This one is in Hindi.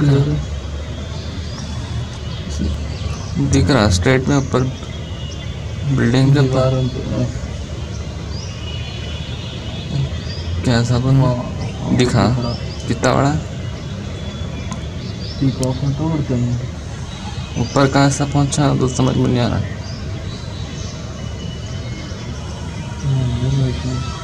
दिख रहा स्ट्रेट में ऊपर बिल्डिंग के ऊपर क्या सब दिखा कितना बड़ा ऊपर कहाँ से पहुंचा तो समझ में नहीं आ रहा।